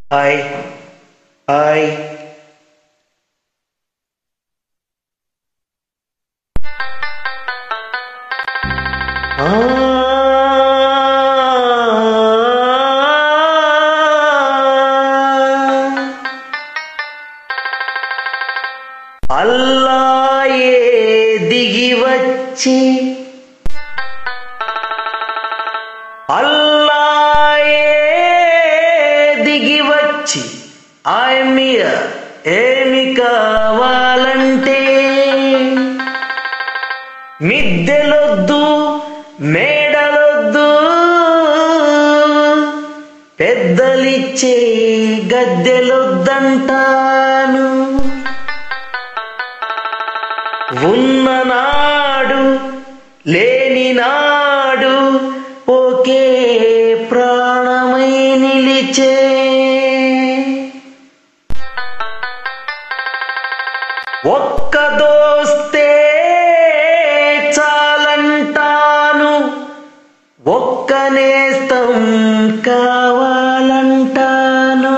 Hi hi అల్లాయే దిగి వచ్చి ఆయమ్మియ ఏమి కావాలంటే మిద్దెలొద్దు మేడలొద్దు పెద్దలిచ్చే గద్దెలొద్దంటాను. ఉన్ననాడు లేనినాడు ఒకే ప్రాణమై నిలిచే ఒక్క దోస్తే చాలంటాను, ఒక్క నేస్తం కావాలంటాను.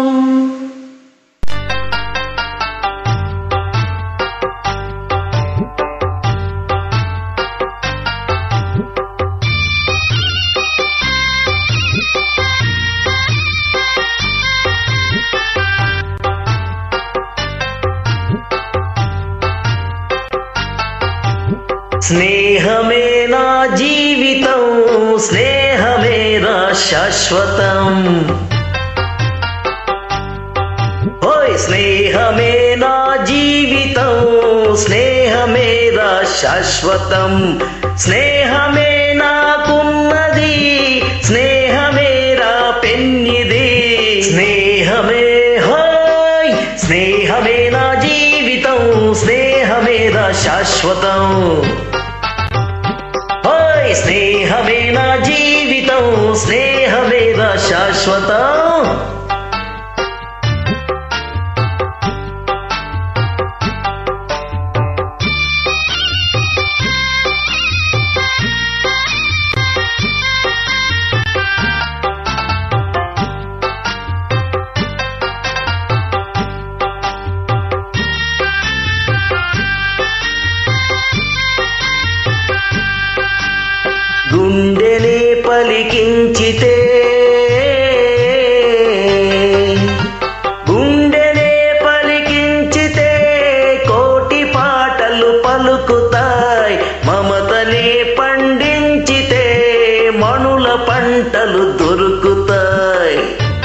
స్నేహమే నా జీవితం, స్నేహమే నా శాశ్వతం. ఓయ్ స్నేహమే నా జీవితం, స్నేహమే నా శాశ్వతం. స్నేహమే నాకున్నది, స్నేహమే నా పెన్నిది. స్నేహమే హోయ్ స్నేహమే నా జీవితం, స్నేహమే నా శాశ్వతం. స్నేహమే నా జీవితం, స్నేహమే నా శాశ్వతం. గుండెనే పలికించితే, గుండెనే పలికించితే కోటి పాటలు పలుకుతాయి. మమతనే పండించితే మణుల పంటలు దొరుకుతాయి.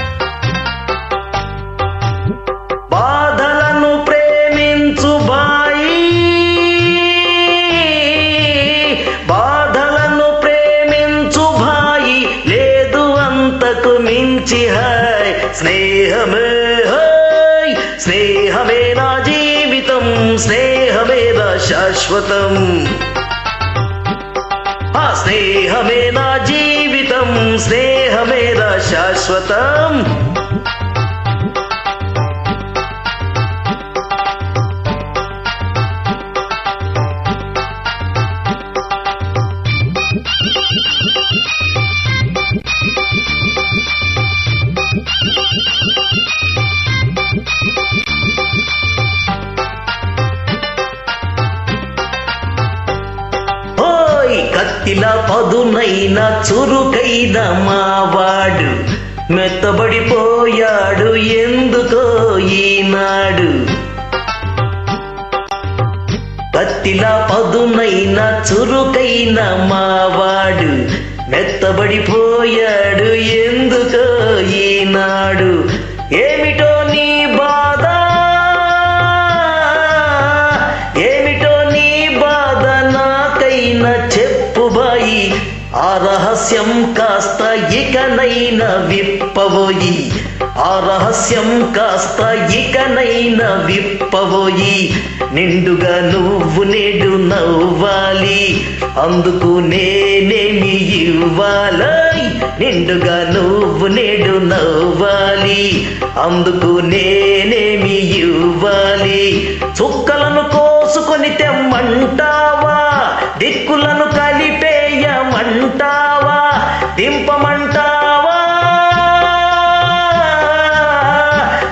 బాధలను ప్రేమించు బాయి, మించి హాయ్ స్నేహమే. హాయ్ స్నేహమే నా జీవితం, స్నేహమే నా శాశ్వతం. ఆ స్నేహమే నా జీవితం, స్నేహమే నా శాశ్వతం. కత్తిలా పదునైన చురుకైన మావాడు మెత్తబడిపోయాడు ఎందుకో ఈనాడు. కత్తిలా పదునైన చురుకైన మావాడు మెత్తబడిపోయాడు ఎందుకో ఈనాడు. ఏమిటో నీ బాధ, ఏమిటో నీ బాధ నాకైనా చెప్పు బాయి. ఆ రహస్యం కాస్త ఇకనైనా విప్పబోయి, ఆ రహస్యం కాస్త ఇకనైనా విప్పబోయి. నిండుగా నువ్వు నేడు నవ్వాలి, అందుకు నేనేమి ఇవ్వాలి. నిండుగా నువ్వు నేడు నవ్వాలి, అందుకు నేనేమి ఇవ్వాలి. చుక్కలను కోసుకొని తెమ్మంటావా, దిక్కులను కలిపేయమంటావా, దింపమంటావా.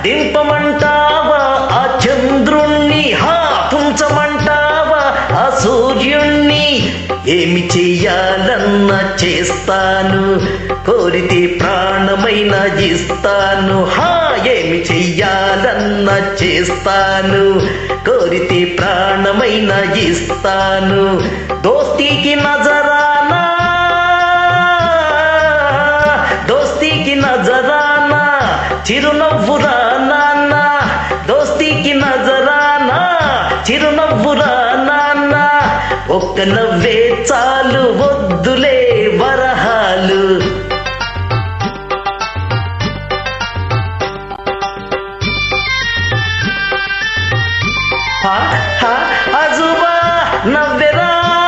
దింపమంటావా ఆ చంద్రుణ్ణి, తుంచమంటావా ఆ సూర్యుణ్ణి, ఏమి చెయ్యాలన్నా చేస్తాను, కోరితే ప్రాణమైన ఇస్తాను. ఏమి చెయ్యాలన్నా చేస్తాను, కోరితే ప్రాణమైన ఇస్తాను. దోస్తీకి నజరానా, దోస్తీకి నజరానా, చిరునవ్వురా నాన్న, దోస్తీకి నజరానా, చిరునవ్వురా నాన్న. ఒక్క నవ్వే చాలు, వద్దులే వరహాలు. అజుబా నవ్వెరా,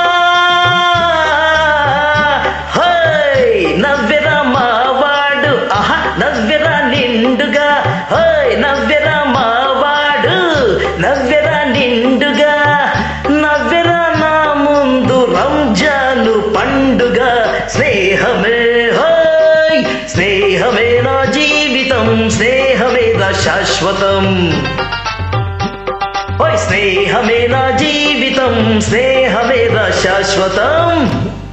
నవ్వెరా మావాడు, నవ్వెరా నిండుగా, నవ్వెరా మావాడు, నవ్వెరా నిండుగా, నవ్వెరా నా ముందు రంజాను పండుగ. స్నేహమే స్నేహమే నా జీవితం, స్నేహమే నా శాశ్వతం. స్నేహమే నా జీవితం, స్నేహమే నా శాశ్వతం.